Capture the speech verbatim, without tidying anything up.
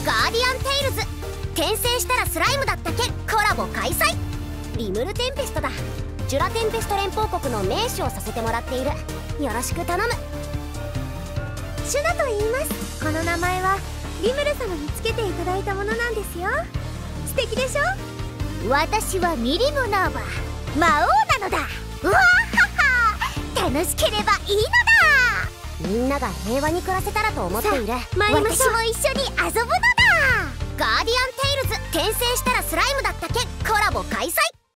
ガーディアンテイルズ転生したらスライムだった件コラボ開催。リムルテンペストだ。ジュラテンペスト連邦国の名手をさせてもらっている。よろしく頼む。 シュナと言います。この名前はリムル様につけていただいたものなんですよ。素敵でしょ。 私はミリムナーバ魔王なのだ。うわーはは、楽しければいいのだ。みんなが平和に暮らせたらと思っている。 参りましょう。 私も一緒に遊ぶのだ。ガーディアンテイルズ転生したらスライムだった件コラボ開催。